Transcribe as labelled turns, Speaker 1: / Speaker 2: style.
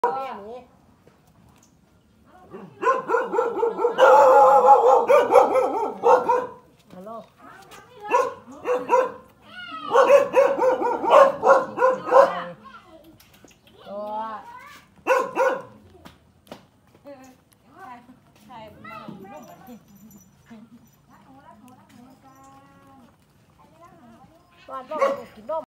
Speaker 1: ฮัลโหลว่าต้องกินนม